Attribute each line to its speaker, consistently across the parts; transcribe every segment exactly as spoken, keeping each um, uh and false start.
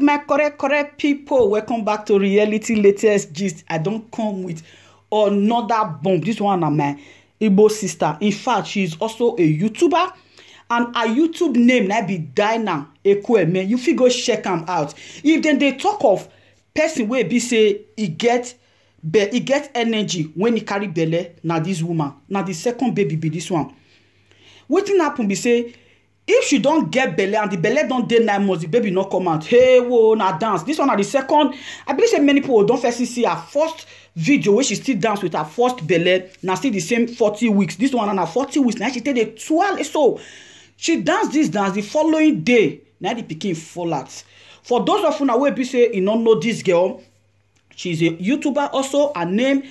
Speaker 1: my correct correct people, welcome back to Reality Latest Gist. I don't come with another bomb. This one is my Igbo sister. In fact, she is also a YouTuber, and her YouTube name na be Dinah Ekwueme. You fit go check am out. If then they talk of person wey be say he get be he get energy when he carry belle, na this woman, na the second baby be this one. Wetin happen be say if she don't get belle and the belle don't dey nine months, the baby not come out. Hey, whoa, na dance. This one na the second. I believe say many people don't first see her first video where she still dance with her first belle. Now still the same forty weeks. This one na forty weeks. Now she take the twelve. So she dance this dance the following day. Now the pikin fall out. For those of you now wey be say you don't know this girl, she's a YouTuber also. Her name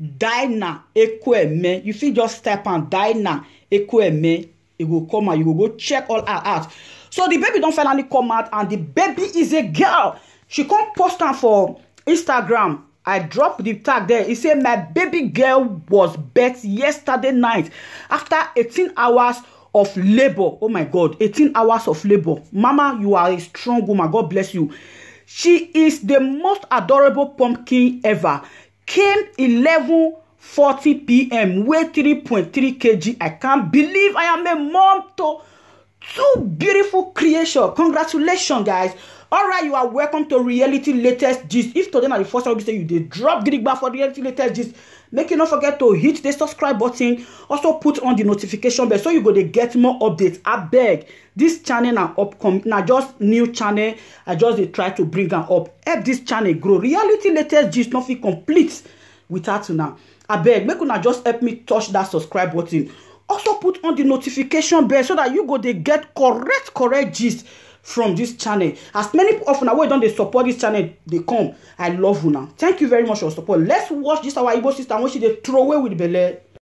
Speaker 1: Dinah Ekwueme. You fit just type on Dinah Ekwueme. It will come out. You will go check all her out. So the baby don't finally come out, and the baby is a girl. She come post her for Instagram. I dropped the tag there. It said my baby girl was birthed yesterday night after eighteen hours of labor. Oh my God, eighteen hours of labor. Mama, you are a strong woman. God bless you. She is the most adorable pumpkin ever. Came eleven forty p m weigh three point three kilograms. I can't believe I am a mom to two beautiful creation. Congratulations, guys. All right, you are welcome to Reality Latest Gist. If today na the first time you say you did drop gidigba for Reality Latest Gist, make you not forget to hit the subscribe button. Also put on the notification bell so you go to get more updates. I beg, this channel now upcoming, now just new channel. I just dey try to bring them up. Help this channel grow. Reality Latest Gist not feel complete without now. I beg, make una just help me touch that subscribe button. Also put on the notification bell so that you go to get correct correct gist from this channel. As many of una wey don dey support this channel, they come. I love una. Thank you very much for your support. Let's watch this our Igbo sister when she dey throw away with belle.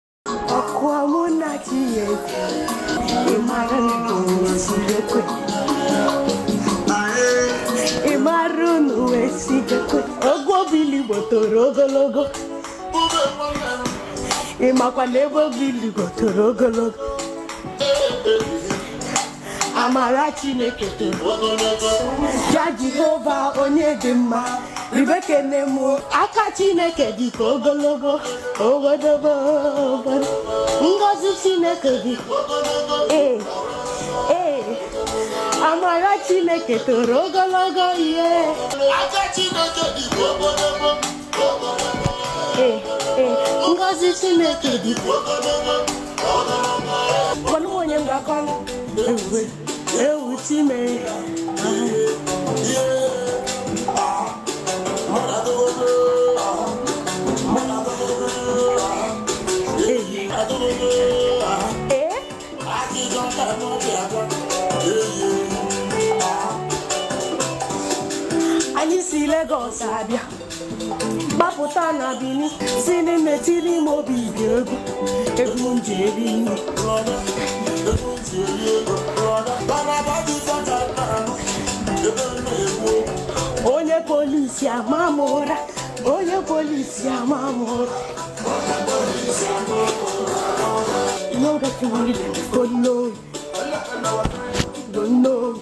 Speaker 2: Amara Chineke toro ja Jehova onye dị mma ribeke nemu aka Chineke dị ka ogologo ogodogo ngozi Chineke dị eh eh Amara Chineke toro ogologo ye aka Chineke dị ka ogologo eh eh ngozi Chineke dị ka ogologo kono onye ngakọ ewe ewe time anyị si Lagos abịa gbapụta na Bini si n'ime tiri m obi egwu egwu njeri nri onye polisi amamụra onye polisi amamụra you know that you really don't know don't know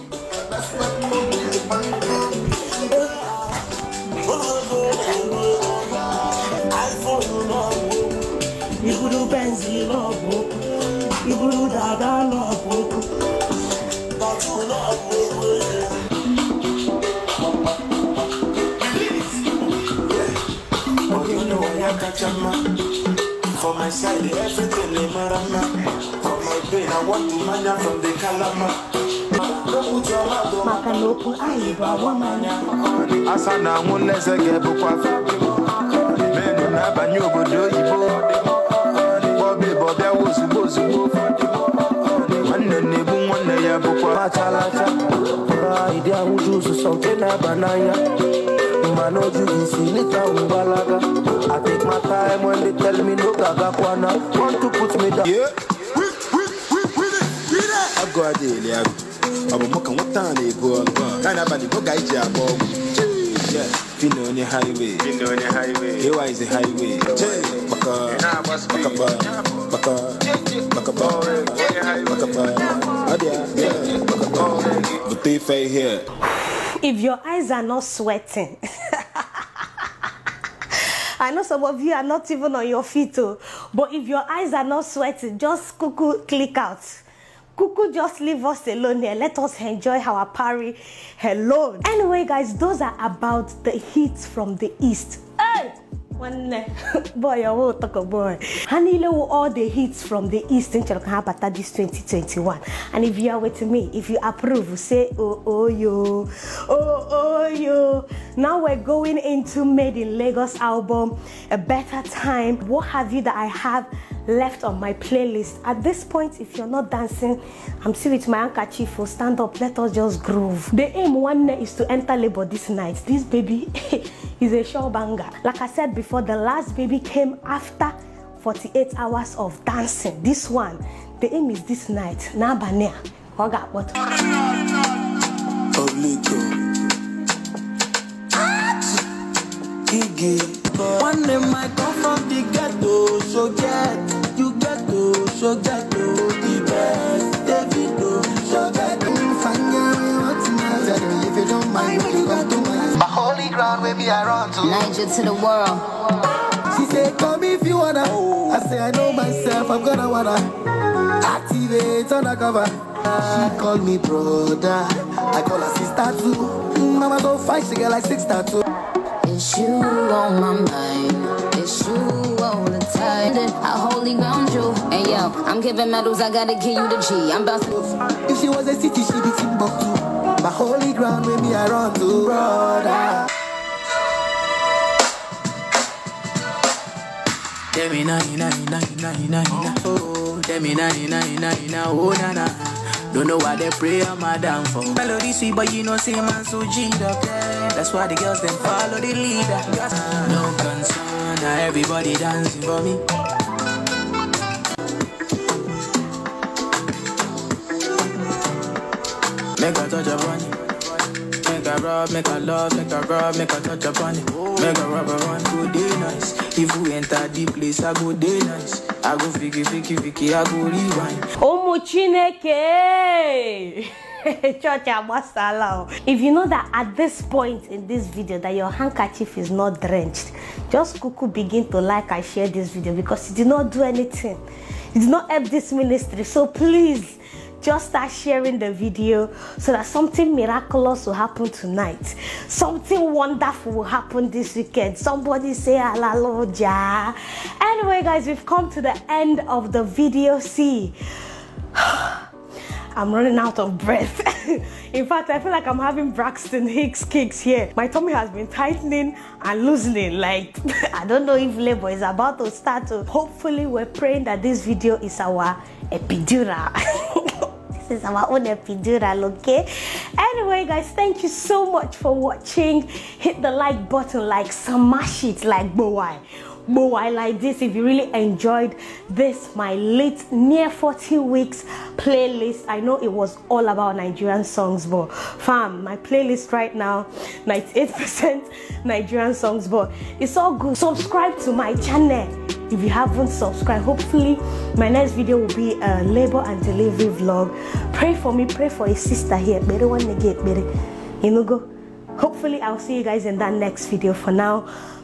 Speaker 2: iburu benzi lobo iburu dada lobo
Speaker 3: for my side, everything is marama. For my pain, I want to mania from the Kalama.
Speaker 2: Makanopu aiba wamanya.
Speaker 3: Asana muneze gebu kwa menu na banyo bodo ibo. Bobby Bobby wozu wozu. Wanne nebu wanne ya bukwa machalata. Idea wujuzu sonke na banaya. Manoju isilita umbalaga. I take my time when they tell me no gaga kwana. Want to put me down. Yeah. I go a daily. I'm a mock and what time they go. And I'm a guy. Yeah. Fino on the highway. Fino on the highway. Here is the highway. Baka. Baka. Baka. Baka. Baka. Adia. Yeah. Baka. But they fay here.
Speaker 2: If your eyes are not sweating, I know some of you are not even on your feet, oh, but if your eyes are not sweating, just cuckoo click out. Cuckoo, just leave us alone here. Let us enjoy our party alone. Anyway, guys, those are about the heat from the east. Hey! One boy, I will talk a boy. Hanile all the hits from the east in Chalkahapata this twenty twenty-one. And if you are with me, if you approve, say oh oh yo, oh oh yo. Now we're going into Made in Lagos album, A Better Time. What have you that I have left on my playlist? At this point, if you're not dancing, I'm still with my handkerchief. For stand up, let us just groove. The aim one is to enter labor this night. This baby is a sure banger. Like I said before, the last baby came after forty-eight hours of dancing. This one, the aim is this night. Now banea, oga what?
Speaker 4: One day might come from the ghetto, so get you ghetto, so ghetto the best. Davido, so ghetto. If you don't mind, you come to my my holy ground where me I run to.
Speaker 5: Niger to the world.
Speaker 4: She said, come if you wanna. I say I know myself, I'm gonna wanna activate undercover. She called me brother, I call her sister too. Mama don't fight, she get like six tattoo.
Speaker 5: It's you on my mind. It's you all the time. I holy ground you. And yo, I'm giving medals, I gotta give you the G. I'm about to.
Speaker 4: If she was a city, she be Timbuktu. My holy ground with me I run to, brother. Demi na na na na na na. Oh, demi na na na na. Oh na na. Don't know why they pray on my downfall. Melody sweet, but you know say man so G'd up. That's why the girls then follow the leader. No concern, now everybody dancing for me. Make a touch upon it. Make a rub, make a love, make a rub, make a touch upon it. Make a rub upon go day nice. If we enter the place, I go day nice. I go fiki fiki fiki, I go rewind.
Speaker 2: Omo Chineke. If you know that at this point in this video that your handkerchief is not drenched, just cuckoo begin to like and share this video, because it did not do anything. It did not help this ministry. So please just start sharing the video so that something miraculous will happen tonight. Something wonderful will happen this weekend. Somebody say hallelujah. Anyway, guys, we've come to the end of the video. See, I'm running out of breath. In fact, I feel like I'm having Braxton Hicks kicks here. My tummy has been tightening and loosening. Like, I don't know if labor is about to start. To, hopefully, we're praying that this video is our epidural. This is our own epidural, okay? Anyway, guys, thank you so much for watching. Hit the like button, like smash it, like boy. Boy, like this. If you really enjoyed this, my late near forty weeks playlist. I know it was all about Nigerian songs, but fam, my playlist right now, ninety-eight percent Nigerian songs, but it's all good. Subscribe to my channel if you haven't subscribed. Hopefully my next video will be a labor and delivery vlog. Pray for me, pray for a sister here. Better one to get better. You know, go. Hopefully I'll see you guys in that next video. For now,